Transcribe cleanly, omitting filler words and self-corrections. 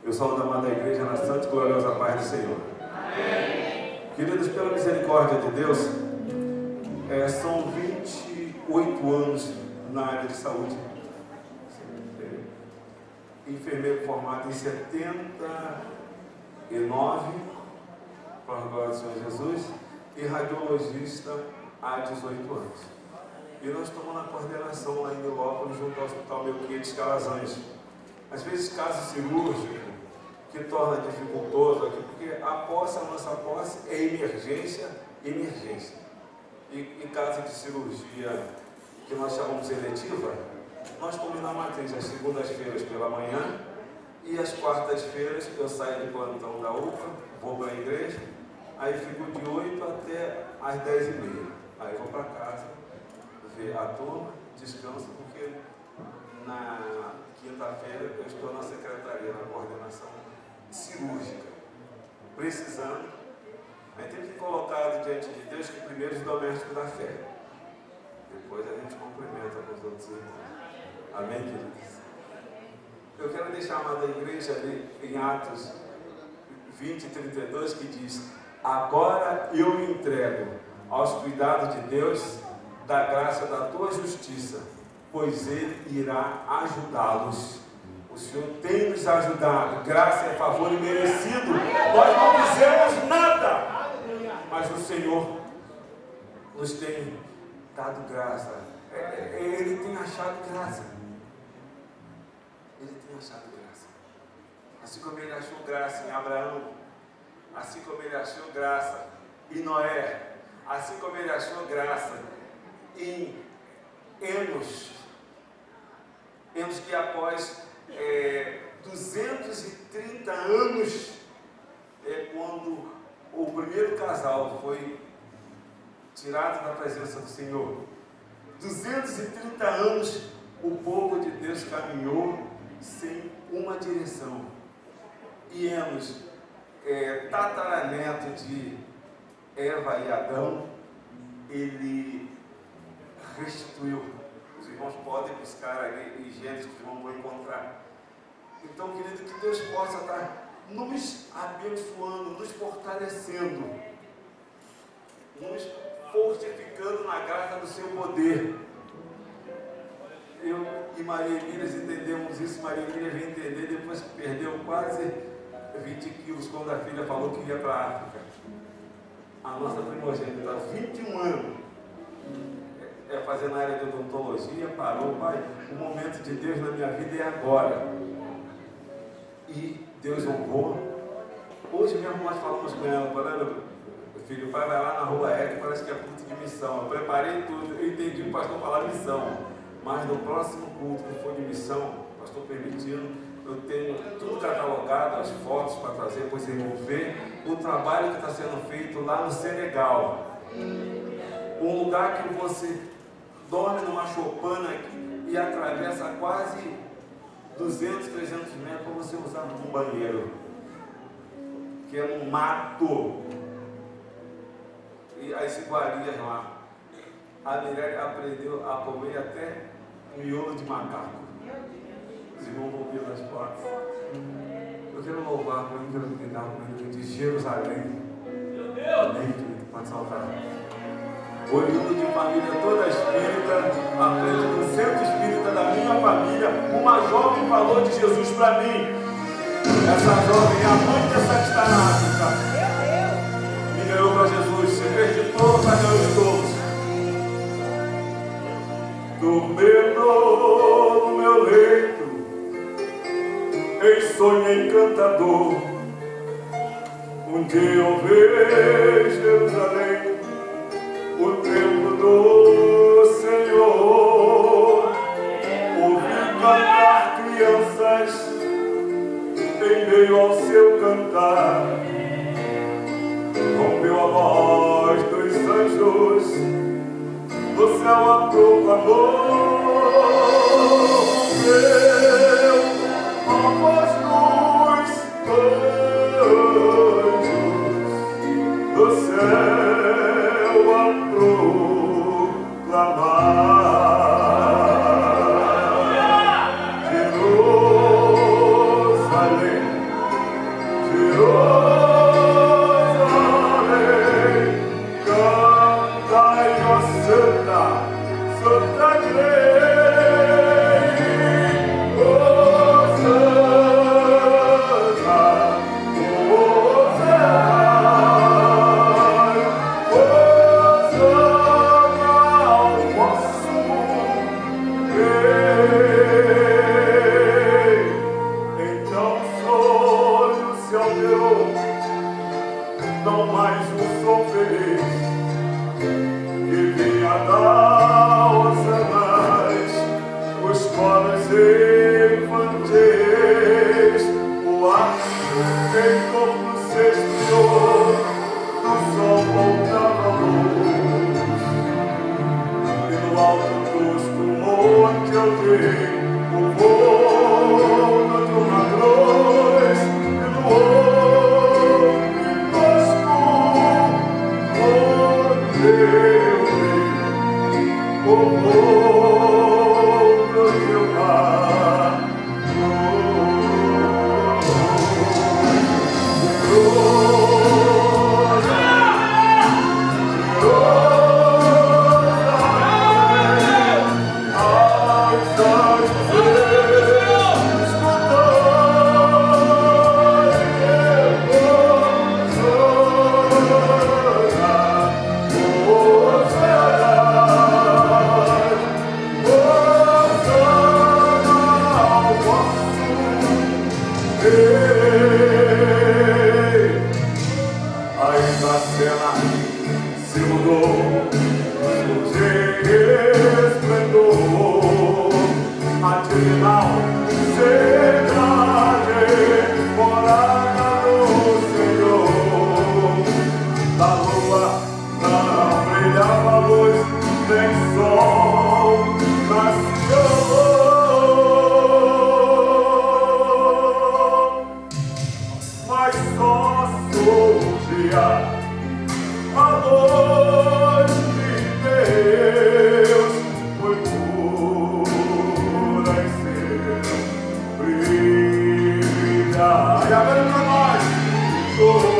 Eu saúdo a amada igreja na santa e gloriosa paz do Senhor. Amém. Queridos, pela misericórdia de Deus, são 28 anos na área de saúde. Enfermeiro formado em 79, para a glória do Senhor Jesus, e radiologista há 18 anos. E nós estamos na coordenação lá em Nilópolis, junto ao Hospital Melquiades Calazans. Às vezes, caso cirúrgico, que torna dificultoso aqui, porque a nossa posse é emergência. E caso de cirurgia, que nós chamamos eletiva, nós estamos na matriz às segundas-feiras pela manhã, e às quartas-feiras eu saio de plantão da UPA, vou para a igreja, aí fico de 8 até às 10h30. Aí vou para casa, ver a turma, descanso, porque na quinta-feira eu estou na secretaria, na coordenação cirúrgica, precisando. Aí tem que colocar diante de Deus que primeiro os domésticos da fé, depois a gente cumprimenta com os outros irmãos. Amém, queridos? Eu quero deixar a amada igreja ali em Atos 20:32, que diz: agora eu me entrego aos cuidados de Deus, da graça da tua justiça, pois Ele irá ajudá-los. O Senhor tem nos ajudado, graça é favor imerecido. Nós não fizemos nada, mas o Senhor nos tem dado graça. Ele tem achado graça. Ele tem achado graça. Assim como Ele achou graça em Abraão, assim como Ele achou graça em Noé, assim como Ele achou graça em Enos, que após 230 anos, quando o primeiro casal foi tirado da presença do Senhor, 230 anos o povo de Deus caminhou sem uma direção. E Enos, tataraneto de Eva e Adão, ele restituiu. Os irmãos podem buscar ali em Gênesis, que os irmãos vão encontrar. Então, querido, que Deus possa estar nos abençoando, nos fortalecendo, nos fortificando na graça do seu poder. Eu e Maria Emília entendemos isso. Maria Emília veio entender depois que perdeu quase 20 quilos, quando a filha falou que ia para a África. A nossa primogênita, 21 anos, fazendo a área de odontologia, parou. Pai, o momento de Deus na minha vida é agora. E Deus honrou. Hoje mesmo nós falamos com ela, falando: filho, o pai vai lá na rua Érica, parece que é culto de missão. Eu preparei tudo, eu entendi o pastor falar missão, mas no próximo culto que for de missão, pastor permitindo, eu tenho tudo catalogado, as fotos para trazer, pois vocês vão ver o trabalho que está sendo feito lá no Senegal. Um lugar que você dorme numa choupana e atravessa quase 200, 300 metros para você usar um banheiro, que é um mato. E as iguarias lá, a mulher aprendeu a comer até miolo de macaco. Os irmãos vão ouvir nas portas. Eu quero louvar com o que dá comigo de Jerusalém. Amém, querido, pode saltar. Oriundo de família toda espírita, à frente do centro espírita da minha família, uma jovem falou de Jesus para mim. Essa jovem é a mãe dessa que está na África. Me ganhou para Jesus, se fez de todos, para ganhar os todos. Dormindo no meu leito, em sonho encantador, um dia eu vejo Jerusalém, o templo do Senhor. Ouvi cantar crianças em meio ao seu cantar, rompeu a voz dos anjos, do céu a proclamou. A voz dos anjos do céu a proclamar. Jerusalém, Ainda a cena se mudou, de esplendor, matinal, cidade, morada do Senhor. Da lua não brilhava luz, nem sol nasceu. Mas só surgia a luz de Deus, foi pura em seu brilhar. E agora pra nós,